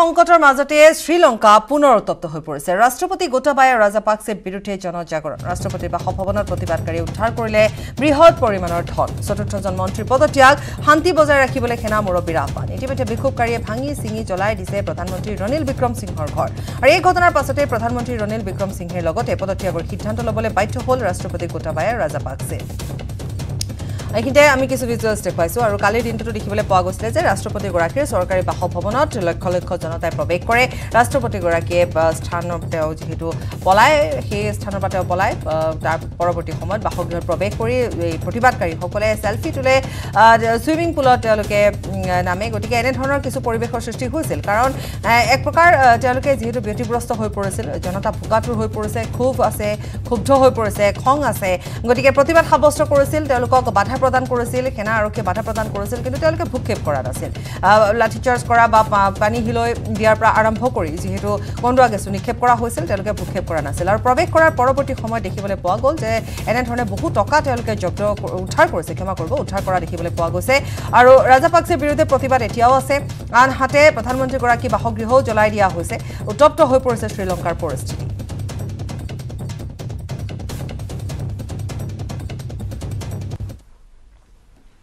সংকটৰ মাজতে শ্ৰীলংকা পুনৰ উত্তপ্ত হৈ পৰিছে ৰাষ্ট্ৰপতি গোটাবায়া ৰাজাপাকছেৰ বিৰুদ্ধে জনজাগৰণ ৰাষ্ট্ৰপতিৰ বাসভৱনত প্ৰতিবাদকাৰী উদ্ধাৰ কৰিলে বৃহৎ পৰিমাণৰ ধন চতুৰ্থজন মন্ত্ৰী পদত্যাগ শান্তি বজাই ৰাখিবলৈ সেনা মুৰব্বীৰ আহ্বান ইতিমধ্যে বিক্ষোভকাৰীয়ে ভাঙি চিঙি জ্বলাই দিছে প্ৰধানমন্ত্ৰী ৰনিল বিক্ৰম সিংহৰ ঘৰ আৰু এই ঘটনাৰ পাছতে প্ৰধানমন্ত্ৰী ৰনিল বিক্ৰম সিংহেৰ লগতে পদত্যাগৰ সিদ্ধান্ত ল'বলৈ বাধ্য হ'ল ৰাষ্ট্ৰপতি গোটাবায়া ৰাজাপাকছে এইখিনিতে আমি কিছু ভিজুৱেলছ দেখুৱাইছো আৰু কালিৰ দিনটো দেখিবলৈ পোৱা গৈছিল যে ৰাষ্ট্ৰপতি গৰাকীৰ চৰকাৰী বাসভৱনত লক্ষ লক্ষ জনতাই প্ৰৱেশ কৰে ৰাষ্ট্ৰপতি গৰাকীয়ে স্থানৰ তেওঁ যেহেতু পলাই সেই স্থানৰ পৰা তেওঁ পলাই তাৰ পৰৱৰ্তী সময়ত বাসগৃহত প্ৰৱেশ কৰি এই প্ৰতিবাদকাৰীসকলে সেলফি তুলে সুইমিং পুলত তেওঁলোকে নামে গতিকে এনে ধৰণৰ কিছু পৰিৱেশৰ সৃষ্টি হৈছিল কাৰণ এক প্ৰকাৰ তেওঁলোকে যেহেতু ব্যতিগ্ৰস্ত হৈ পৰিছিল জনতা ভোকাতুৰ হৈ পৰিছে খুব আছে ক্ষুব্ধ হৈ পৰিছে খং আছে গতিকে প্ৰতিবাদ সাব্যস্ত কৰিছিল তেওঁলোকক বাধা প্ৰদান কৰিছিল সেনা আৰক্ষীয়ে বাধা প্ৰদান কৰিছিল কিন্তু তেওঁলোকে ভূক্ষেপ কৰা নাছিল লাঠিচাৰ্জ কৰা বা পানী হিলৈ দিয়াৰ পৰা আৰম্ভ কৰি যেহেতু কন্দুৱা গেছ নিক্ষেপ কৰা হৈছিল তেওঁলোকে ভূক্ষেপ কৰা নাছিল আৰু প্ৰৱেশ কৰাৰ পৰৱৰ্তী সময়ত দেখিবলৈ পোৱা গ'ল যে এনেধৰণে বহু টকা তেওঁলোকে জব্দ উদ্ধাৰ কৰিছে ক্ষমা কৰিব উদ্ধাৰ কৰা দেখিবলৈ পোৱা গৈছে আৰু ৰাজাপাকছেৰ বিৰুদ্ধে প্ৰতিবাদ এতিয়াও আছে আনহাতে প্ৰধানমন্ত্ৰীগৰাকী বাসগৃহও জ্বলাই দিয়া হৈছে উত্তপ্ত হৈ পৰিছে শ্ৰীলংকাৰ পৰিস্থিতি